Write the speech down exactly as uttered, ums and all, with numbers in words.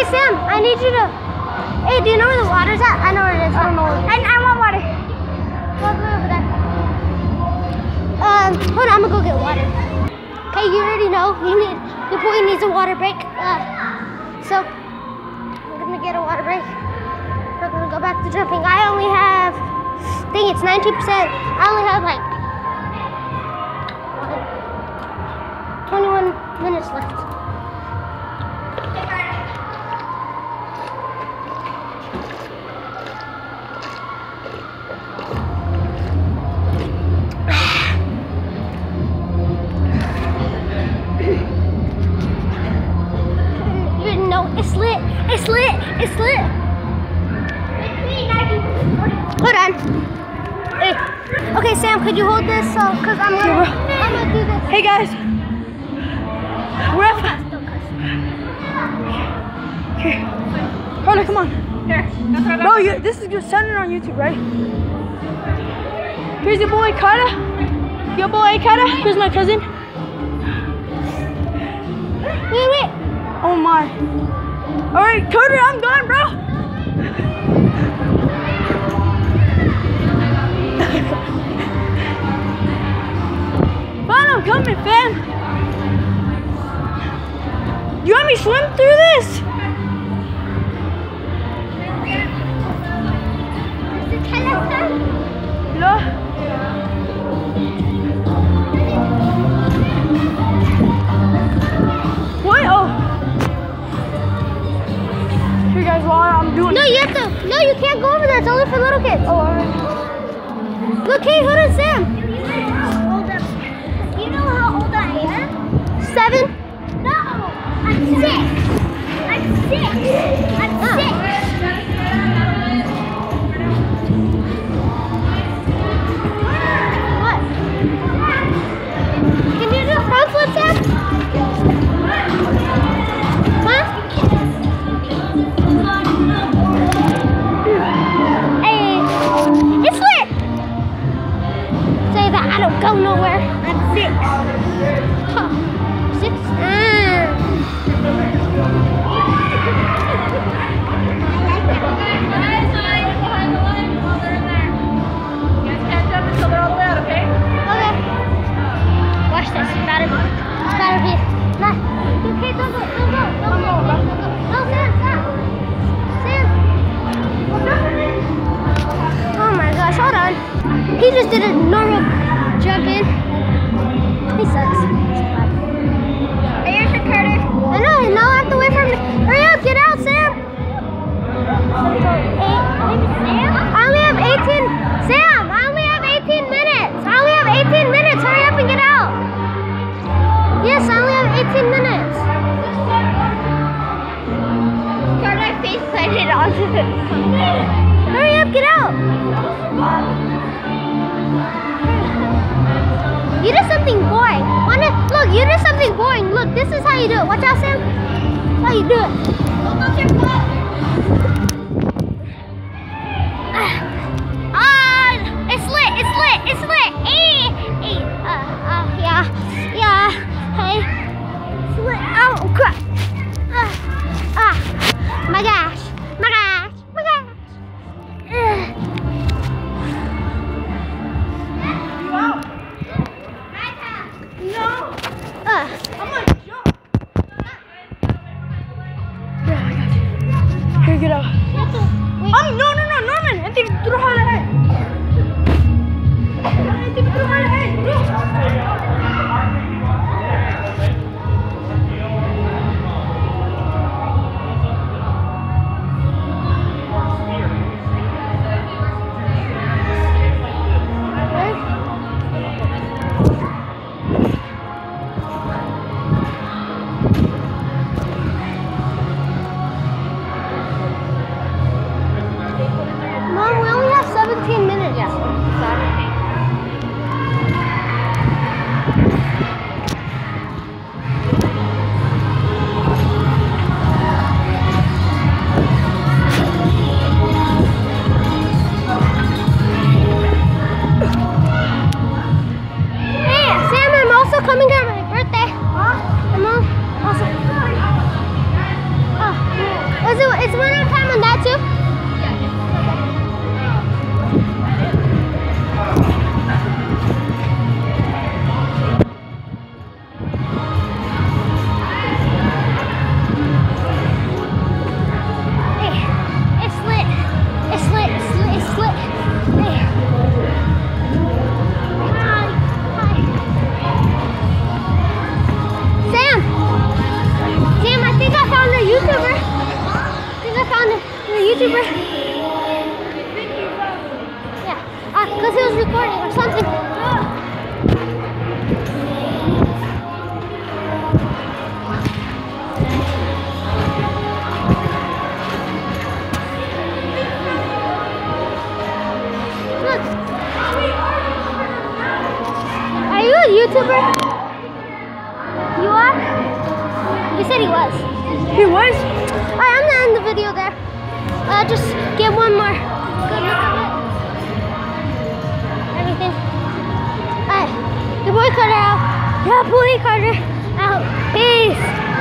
Sam, I need you to. Hey, do you know where the water's at? I know where it is. I don't know. I, I want water. Go over there. Um, hold on, I'm gonna go get water. Okay, you already know. You need. Your boy needs a water break. Uh, so I'm gonna get a water break. We're gonna go back to jumping. I only have. I think it's nineteen percent. I only have like twenty-one minutes left. It's lit. It's lit. It's lit. Hold on. Hey. Okay, Sam, could you hold this? So, cause I'm gonna, I'm gonna do this. Hey guys. We're up. Here. Hold on, come on. Here. Bro, you, this is just sending on YouTube, right? Here's your boy Carter. Your boy Carter. Here's my cousin. Wait, wait. Oh my. All right, Carter, I'm done, bro. Fine, I'm coming, fam. You want me to swim through this? Yeah. What? Oh. Here guys, while I'm doing No, you have to. No, you can't go over there. It's only for little kids. Oh, alright. Look, hey, hold on, Sam. You know how old I am? Seven? No, I'm six. I'm six. I'm Oh. six. What? Can you do front flip, Sam? Huh? Hey, it's lit. Say that I don't go nowhere. I'm six. Huh. Six? Ah. Okay. Watch this. It's gotta be. It's gotta be. Nah. Okay, don't go. Don't go. Don't go. Don't go. No, Sam, stop. Sam. Oh my gosh, hold on. He just did a normal jump in. He sucks. Hey, here's your Carter. I know, now I have to wait for him to. Hurry up, get out, Sam. Eight. I only have eighteen. Sam, I only have eighteen minutes. I only have eighteen minutes. Hurry up and get out. Yes, I only have eighteen minutes. Carter, I face planted onto the. Hurry up, get out. You did something boring. Wanna, look, you did something boring. Look, this is how you do it. Watch out, Sam. That's how you do it. Look up your butt. Ah, it's lit, it's lit, it's lit. Hey, hey, uh, uh, yeah, yeah, hey. It's lit. Oh, crap. Ah, ah, my gosh, my gosh, my gosh. Ugh. You out? No. Uh, I'm gonna jump. Yeah, I got you. Here, get out. Um, no, no, no, Norman. I think throw her ahead. I think throw her ahead. a YouTuber? You are? He said he was. He was? Alright, I'm gonna end the video there. Uh, just get one more good look at it. Everything. Alright, your boy Carter out. Yeah, boy Carter out. Peace.